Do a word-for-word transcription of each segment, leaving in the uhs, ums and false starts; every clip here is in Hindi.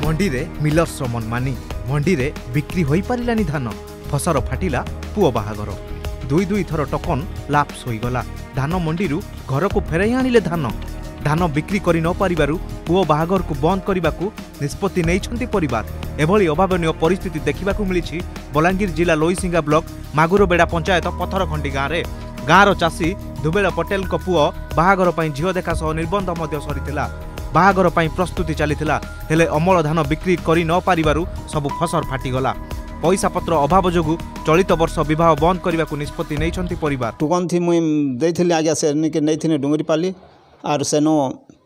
मंडी रे मिलर्स मनमानी मंडी रे बिक्री होई पारिलानी धान फसर फाटिला पुओ बाहागर दुई दुई थर टोकन लाप्स होईगला धान मंडी घर को फेराई आनिले धान धान बिक्री करि न पारिबारु पुओ बाहागर को बंद करने निष्पत्ति नैछंती परिवार एभली अभावनीय परिस्थिति देखिबाकू मिलिछि बलांगीर जिला लोईसिंगा ब्लॉक मागुरबेड़ा पंचायत पथरखंडी गाँव में गाँवर चाषी दुबेल पटेल को पुओ बाहागर पई झियो देखा सह निर्बंध मध्य सरीथिला बाहागर पई प्रस्तुति चलीथिला हेले अमल धान बिक्री करि न पारिबारु सब फसर फाटिगला पैसा पत्र अभाव जोगु चलित वर्ष विवाह बंद करने को निष्पत्ति नैछंती परिवार टुकन थी मुई देइथिली आज्ञा से के नैथिने डुंगरी पाली आर सेनो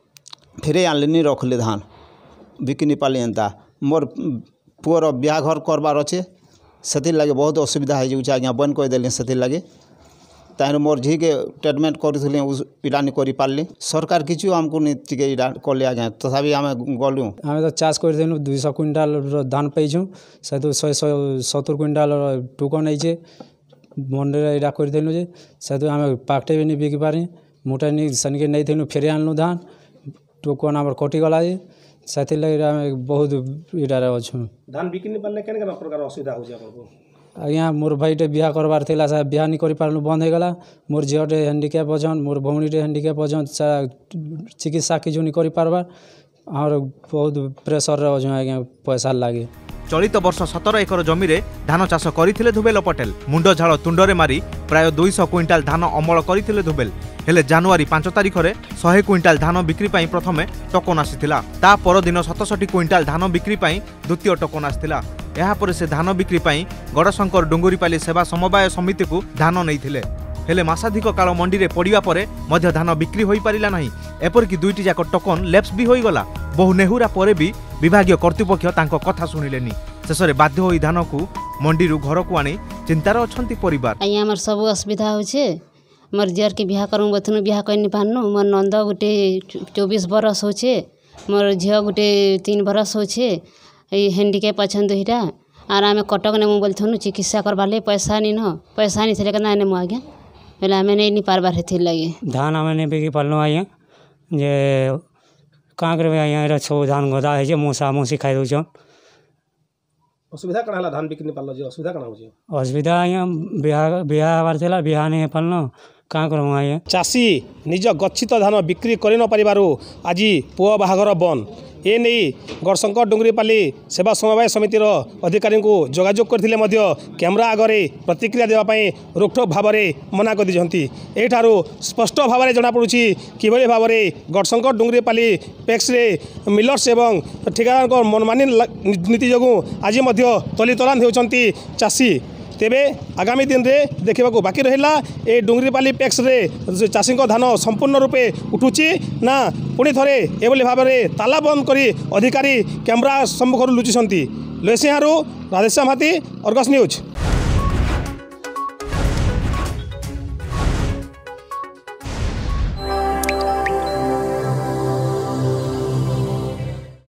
फेरे आनलिनी रखले धान बिकिनी पाली एंता मोर पुअर बिहा घर करबार अच्छे से लगे बहुत असुविधा हो जाए आज्ञा बंद कर देली से लगे तार मोर झी के ट्रीटमेंट करी इटा नहीं कर पार्ली सरकार किचु आमको नहीं कले आज्ञा तथापि आम गलु आम तो चाष कर दुई सौ क्विंटाल धान पाइछुँ से तो शहे सत्तर क्विंटाल टुकन नहीं मंडी इटा करदेलु जे से तो आम पाकटे भी नहीं बिकी पारि मुठा नहीं सनके नहीं थे फेरी आनलु धान टुकन आम कटिगला जे से लगे आम बहुत इटार अच्छु धान बिकी नहीं पारे केन प्रकार असुविधा हो आज्ञा मोर भाईटे बिहा करबार थिला सा बिहा नहीं करि पारलु बंद हो गला मोर झीटे हैंडिकैप अछन मोर भौणीटे हैंडिकैप अछन चिकित्सा किछु नहीं करि पारबार और बहुत प्रेसर रे अछन आज्ञा पैसा लागे चलित वर्ष सतर एकर जमी रे धान चाष करथिले धुबेल पटेल मुंड झाड़ तुंडरे मारी प्राय दुई सौ क्विंटाल धान अमल करथिले धुबेल हेले जनवरी पांच तारिख में सौ क्विंटाल धान बिक्री पाई प्रथमे टोकन आसीथिला ता पर दिन सतसठी क्विंटाल धान बिक्री पाई द्वितीय टोकन आसीथिला यापर से धान बिक्री पाई गड़शंकर डुंगुरीपाली सेवा समवाय समिति को धान नैथिले हेले मासाधिक काल मंडी रे पड़िया परे मध्य धान बिक्री होई पारिला नहीं एपरिक दुईटी जाक टोकन लेप्स भी होई गला बहु नेहुरा परे भी विभागीय कर्तृपक्ष तांको कथा सुनिलेनी शेषे बाध्य होई धान को मंडी घर को आनी चिंतार अछंती परिवार आइया हमर सब असुविधा होछे मोर जियर के बिहा करूँ बथुनु बिहा कर नहीं पारनु मोर नंद गोटे चौबीस बरस होछे मोर झील गोटे तीन बरस होछे हैंडिकैप अच्छन दुईटा आर आम कटक नेमु बोलथुनु चिकित्सा करवाले पैसा नहीं न पैसा नहीं थे ना नेमु आज्ञा बोले आम नहीं पार्बार हेथि लगे धान आम नहीं बिकी पार्लु आज्ञा जे क्या करबे आज्ञा सब धान गदा है मूसा मूसी खाई दौन असुविधा कण है धान बिकी नहीं पार्ल असुविधा कण हो असुविधा आज्ञा बिहा बिहा हबार थिला बिहा नहीं पार्ल क्या करूँ आज्ञा चाषी निज गच्छित धान बिक्री कर न पारिबारु आज पुओ बाहागर बंद ए नहीं गड़शंकर डुंगरीपाली सेवा समवाय समितिर अधिकारी को जोगाजोग करथिले मध्य कैमरा आगरे प्रतिक्रिया देवाई रोकठोक भाव में मना कर दी एठारू स्पष्ट भाव में जनापड़ी किभली भाव में गड़शंकर डुंगरीपाली पैक्स रे मिलर्स एवं ठिकादार मनमानी नीति जो आज तलीतलान होती चाषी तेबे आगामी दिन में देखा बाकी रहा ए डुंगरीपाली पैक्स रे चाषी धान संपूर्ण रूपे उठुची ना पुणी थे एभली भाव में ताला बंद करी अधिकारी कैमरा सम्मुख लुचिंट लोईसिंहारू राधेश्याम हाथी अर्गस न्यूज।